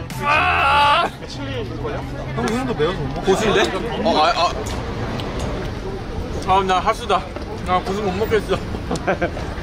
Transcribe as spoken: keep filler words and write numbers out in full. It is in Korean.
아! 형 형도 매워서 못 먹어. 고수인데? 어, 아, 아. 아, 나 하수다. 나 고수 못 먹겠어.